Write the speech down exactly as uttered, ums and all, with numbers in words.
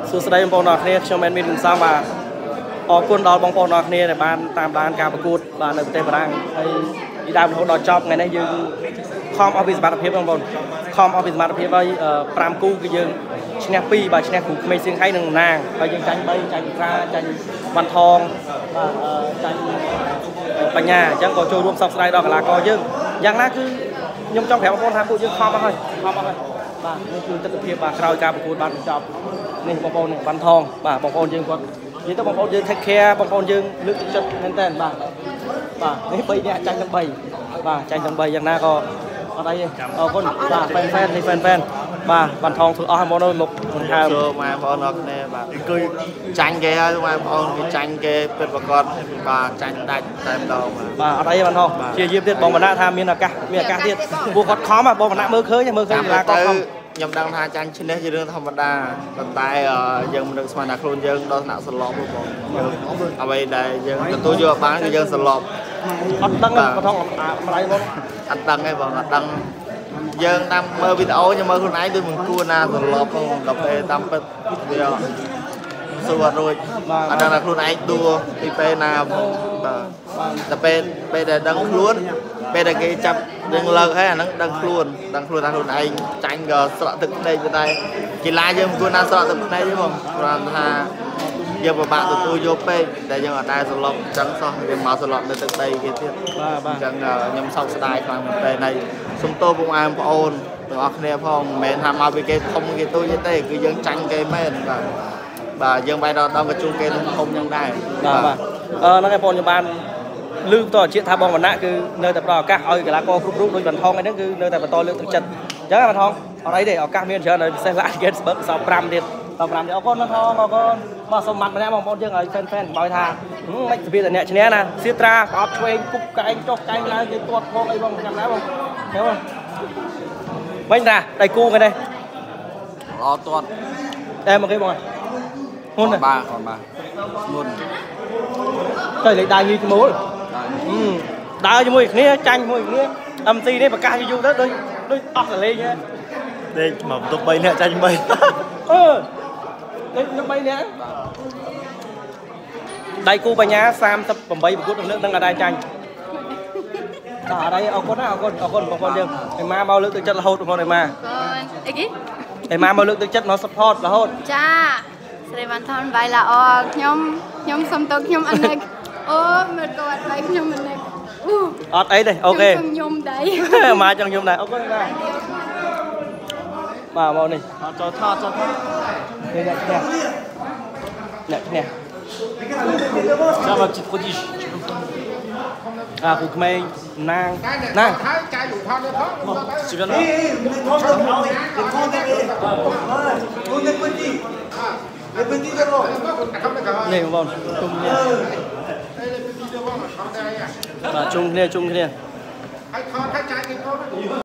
សួស្តីបងប្អូនអរគ្នាខ្ញុំមែនមានគំសំបាទអរគុណដល់បងប្អូនអរគ្នាដែលបានតាមដានការប្រកួតបាទនៅប្រទេសបារាំងហើយពីដើមរហូតដល់ចប់ថ្ងៃនេះយើងខំអស់ពីសមត្ថភាពបងប្អូនខំអស់ពីសមត្ថភាពហើយប្រាំគូគឺយើងឈ្នះពីរបាទឈ្នះគ្រូក្មេងសៀងហៃនិងណាងហើយយើងចាញ់បីចាញ់វិត្រាចាញ់វ៉ាន់ថងបាទចាញ់បញ្ញាអញ្ចឹងក៏ចូលរួមសោកស្ដាយដល់កីឡាករយើងយ៉ាងណាគឺខ្ញុំចង់ប្រាប់បងប្អូនថាពួកយើងខំអស់ហើយខំអស់ហើយបាទនេះគឺទស្សនវិជ្ជាបាទក្រោយការប្រកួតបានបញ្ចប់នេះបងប្អូននេះវ៉ាន់ថងបាទបងប្អូនយើងគាត់និយាយទៅបងប្អូនយើង take care បងប្អូនយើងលើកទឹកចិត្តមែនតើបាទបាទនេះបីនាក់ចាញ់ទាំងបីបាទចាញ់ទាំងបីយ៉ាងណាក៏អត់អីទេអរគុណបាទ fan fan នេះ fan fan បាទវ៉ាន់ថងធ្វើអស់ហើយមកនៅមុខហើមចូលមកបងប្អូនអរគ្នាបាទគឺចាញ់គេហើយបងប្អូនគេចាញ់គេពិតប្រាកដបាទចាញ់ដាច់តែម្ដងបាទអត់អីទេវ៉ាន់ថងជាយាមទៀតបងបណ្ណាថាមានឱកាសមានឱកាសទៀតពួកគាត់ខំហ៎បងបណ្ណាមើលឃើញមើលឃើញកីឡាករខំខ្ញុំដឹងថាចាញ់ឈ្នះជារឿងធម្មតាប៉ុន្តែយើងមិននឹកស្មានថាខ្លួនយើងដល់ថ្នាក់សន្លប់បងអ្វីដែលយើងទទួលយកបានគឺយើងសន្លប់អត់ដឹងទេបងថងម្ដាយបងអត់ដឹងទេបងអត់ដឹងយើងតាមមើលវីដេអូខ្ញុំមើលខ្លួនឯងដូចមិនគួរណាសន្លប់ផងដល់ពេលតាមពិតវាសួរអត់រួចអត់ដឹងថាខ្លួនឯងដួលពីពេលណាបាទដល់ពេលពេលដែលដឹងខ្លួនពេលដែលគេចាប់យើងលើកហើយអាហ្នឹងដឹងខ្លួនដឹងខ្លួនថាខ្លួនឯងចាញ់ក៏ស្រក់ទឹកភ្នែកប៉ុន្តែកីឡាយើងមិនគួរណាស្រក់ទឹកភ្នែកទេបងព្រោះថាយើងពិបាកទទួលយកពេកដែលយើងអត់ដែរសន្លប់អញ្ចឹងសោះយើងមកសន្លប់នៅទឹកដីគេទៀតបាទបាទអញ្ចឹងខ្ញុំសោកស្ដាយខ្លាំងមែនទែនហើយសុំទោសបងប្អូនបងប្អូនទាំងអស់គ្នាផងមិនមែនថាមកពីគេធំគេទូចទេគឺយើងចាញ់គេមែនបាទបាទយើងបែរដល់ដល់កញ្ជុំគេធំធំអញ្ចឹងដែរបាទបាទអឺហ្នឹងឯងបងខ្ញុំបានលឺតជាតិថាបងវណ្ណៈគឺនៅតែផ្ដល់ឱកាសឲ្យកីឡាករគ្រប់រូបដូចវ៉ាន់ថងអីហ្នឹងគឺនៅតែបន្តលើកទឹកចិត្តអញ្ចឹងវ៉ាន់ថងអត់អីទេឱកាសមានច្រើនហើយពិសេសឡាហ្គេតស្បឹកសល់5ទៀតដល់5ទៀតអរគុណវ៉ាន់ថងអរគុណមកសុំមាត់ម្នាក់បងប្អូនយើងឲ្យ fan fan កុំឲ្យថាមិនទៅវាតែអ្នកឈ្នះណាសៀត្រាប្រអប់ឆ្វេងគប់កែងចុះកែងឡើងគេទាត់ផងអីបងចាំណាបងហៅវិញតាដៃគូគេនេះល្អទាត់តែមកគេបងហ៊ុនបាទអត់បាទមុនទៅលេខដៃញីឈ្មោះដើរជាមួយគ្នាចាញ់ជាមួយគ្នា em tê នេះប្រកាសយូរទៅដូចដូចអស់សលេងហ៎ដេកមកបន្ទប់3នាក់ចាញ់3អឺដូចខ្ញុំ3នាក់ដៃគូបញ្ញា38ប្រកួតនឹងនឹងអត់ដែរចាញ់បាទអត់អីអរគុណណាអរគុណអរគុណបងប្អូនយើងអេម៉ាមកលើកទឹកចិត្តរហូតបងប្អូនអេម៉ាអីគេអេម៉ាមកលើកទឹកចិត្តមក support រហូតចាស្រីវ៉ាន់ថនបាយល្អខ្ញុំខ្ញុំសុំទោសខ្ញុំអត់នឹកអូមើលគាត់បាយខ្ញុំមិននឹកអត់អីទេអូខេខ្ញុំដែរម៉ាចង់ខ្ញុំដែរអរគុណណាបាទមកនេះចូលថតចូលថតនេះអ្នកឈ្នះអ្នកឈ្នះចាំមកជិតពុជីអាគូក្មេងណាងណាងចាយលូថតទៅផងជីវិតនេះថតទៅហើយថតទៅនេះអូនេះពុជីនេះពុជីទៅនេះបងជុំគ្នាបាទជុំគ្នាជុំគ្នាឲ្យថតឲ្យចាយគេផង